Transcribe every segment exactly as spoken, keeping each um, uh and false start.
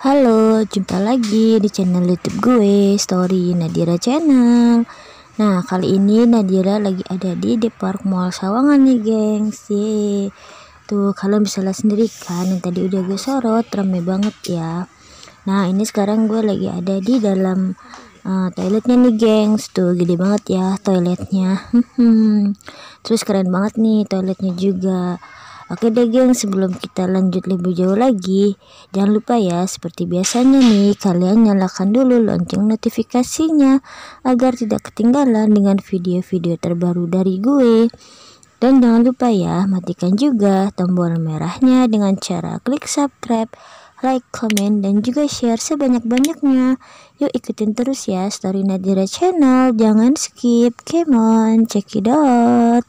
Halo, jumpa lagi di channel YouTube gue, Story Nadira Channel. Nah, kali ini Nadira lagi ada di Depark Mall Sawangan nih, gengs. Yeay. Tuh, kalian bisa lihat sendiri kan, yang tadi udah gue sorot, rame banget ya. Nah, ini sekarang gue lagi ada di dalam uh, toiletnya nih, gengs. Tuh, gede banget ya toiletnya. Terus keren banget nih toiletnya juga. Oke deh geng, sebelum kita lanjut lebih jauh lagi, jangan lupa ya, seperti biasanya nih, kalian nyalakan dulu lonceng notifikasinya agar tidak ketinggalan dengan video-video terbaru dari gue. Dan jangan lupa ya, matikan juga tombol merahnya dengan cara klik subscribe, like, komen, dan juga share sebanyak-banyaknya. Yuk ikutin terus ya Story Nadira Channel, jangan skip, come on, check it out.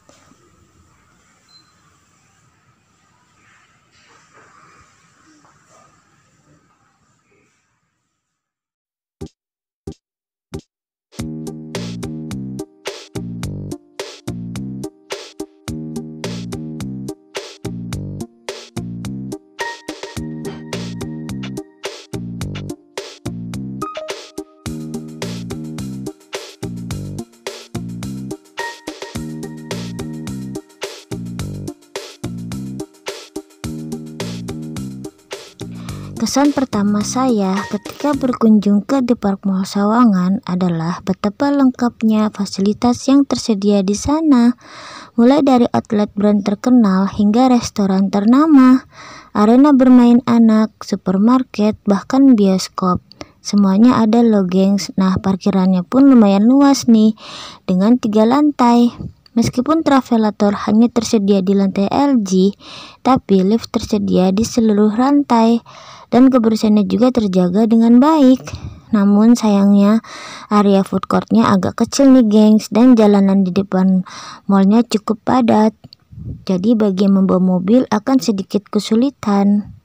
Kesan pertama saya ketika berkunjung ke Depark Mall Sawangan adalah betapa lengkapnya fasilitas yang tersedia di sana, mulai dari outlet brand terkenal hingga restoran ternama, arena bermain anak, supermarket, bahkan bioskop. Semuanya ada loh gengs. Nah, parkirannya pun lumayan luas nih, dengan tiga lantai. Meskipun travelator hanya tersedia di lantai L G, tapi lift tersedia di seluruh lantai dan kebersihannya juga terjaga dengan baik. Namun sayangnya area food courtnya agak kecil nih gengs, dan jalanan di depan mallnya cukup padat. Jadi bagi yang membawa mobil akan sedikit kesulitan.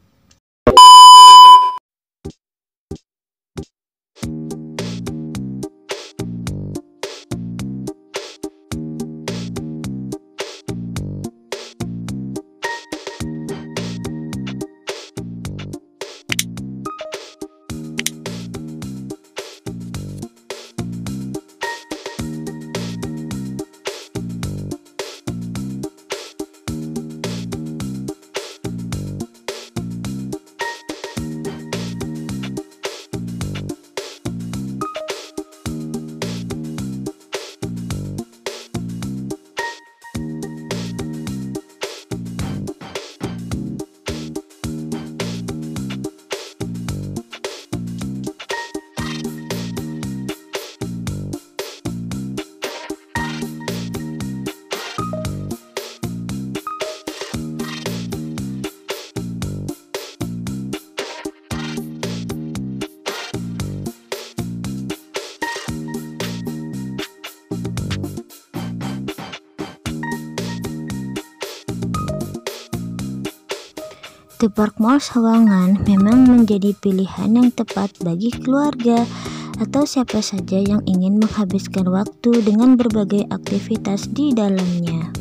Depark Mall Sawangan memang menjadi pilihan yang tepat bagi keluarga atau siapa saja yang ingin menghabiskan waktu dengan berbagai aktivitas di dalamnya.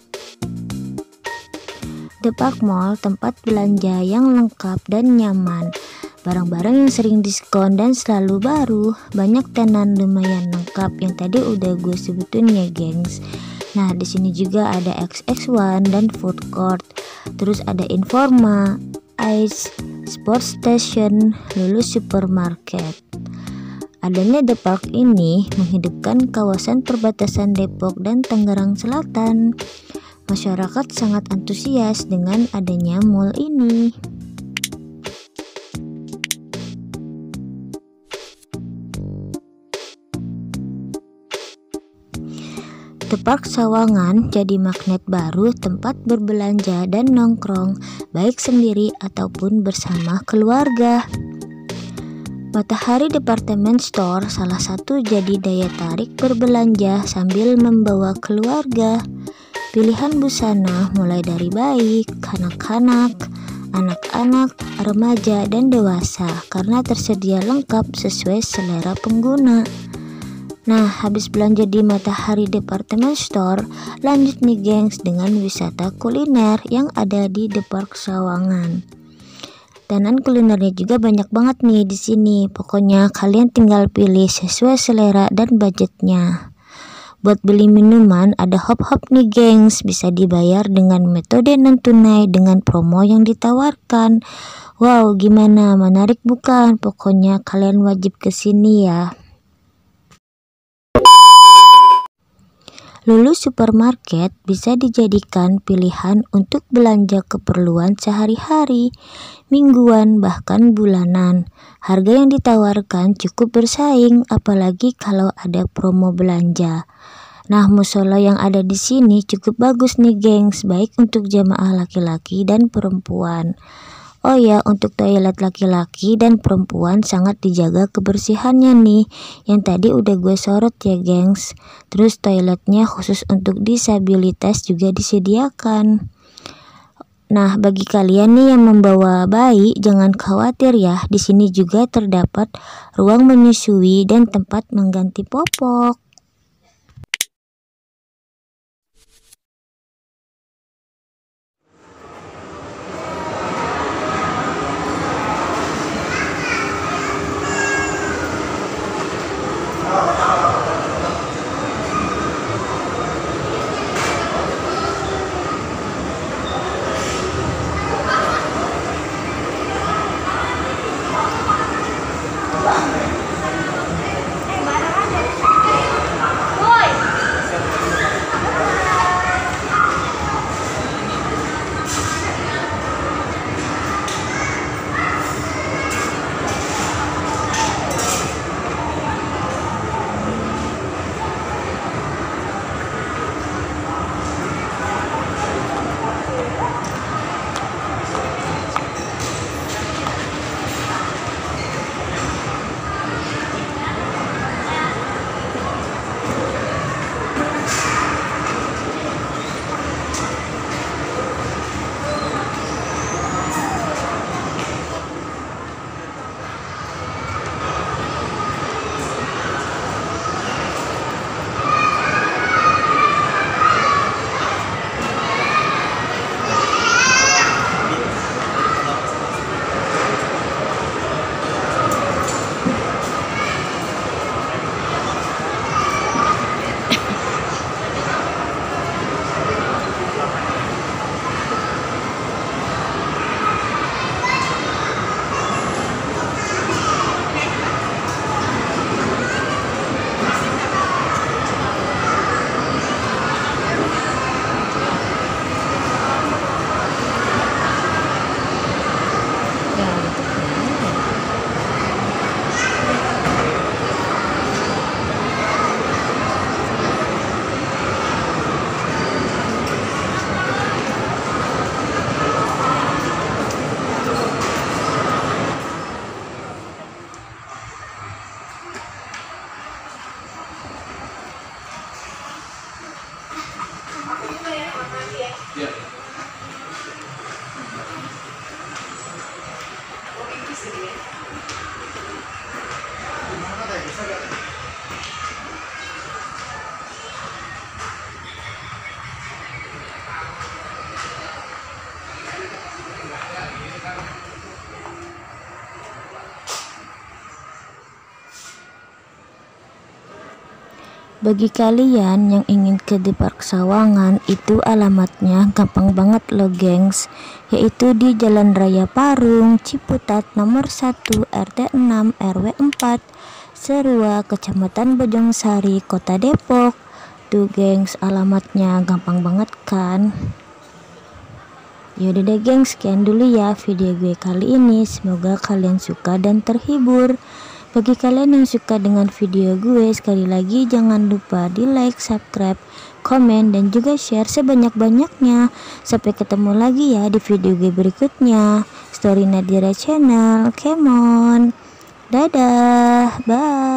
Depark Mall tempat belanja yang lengkap dan nyaman, barang-barang yang sering diskon dan selalu baru, banyak tenan lumayan lengkap yang tadi udah gue sebutin ya gengs. Nah, di sini juga ada X X one dan food court. Terus ada Informa, Ice, Sports Station, Lulus Supermarket. Adanya Depark ini menghidupkan kawasan perbatasan Depok dan Tangerang Selatan. Masyarakat sangat antusias dengan adanya mall ini. Depark Sawangan jadi magnet baru tempat berbelanja dan nongkrong, baik sendiri ataupun bersama keluarga. Matahari Department Store salah satu jadi daya tarik berbelanja sambil membawa keluarga. Pilihan busana mulai dari baik, kanak-kanak, anak-anak, remaja, dan dewasa karena tersedia lengkap sesuai selera pengguna. Nah, habis belanja di Matahari Department Store, lanjut nih gengs dengan wisata kuliner yang ada di Depark Sawangan. Tenan kulinernya juga banyak banget nih di sini. Pokoknya kalian tinggal pilih sesuai selera dan budgetnya. Buat beli minuman ada hop-hop nih gengs, bisa dibayar dengan metode non tunai dengan promo yang ditawarkan. Wow, gimana? Menarik bukan? Pokoknya kalian wajib kesini ya. Lulu Supermarket bisa dijadikan pilihan untuk belanja keperluan sehari-hari, mingguan, bahkan bulanan. Harga yang ditawarkan cukup bersaing, apalagi kalau ada promo belanja. Nah, musola yang ada di sini cukup bagus nih gengs, baik untuk jamaah laki-laki dan perempuan. Oh ya, untuk toilet laki-laki dan perempuan sangat dijaga kebersihannya nih, yang tadi udah gue sorot ya gengs. Terus toiletnya khusus untuk disabilitas juga disediakan. Nah, bagi kalian nih yang membawa bayi, jangan khawatir ya, di sini juga terdapat ruang menyusui dan tempat mengganti popok. Bagi kalian yang ingin ke The Park Sawangan, itu alamatnya gampang banget loh gengs, yaitu di Jalan Raya Parung, Ciputat nomor satu, R T enam, R W empat, Serua, Kecamatan Bojongsari, Kota Depok. Tuh gengs, alamatnya gampang banget kan? Yaudah deh gengs, sekian dulu ya video gue kali ini. Semoga kalian suka dan terhibur. Bagi kalian yang suka dengan video gue, sekali lagi jangan lupa di like, subscribe, komen, dan juga share sebanyak-banyaknya. Sampai ketemu lagi ya di video gue berikutnya. Story Nadira Channel, come on. Dadah, bye.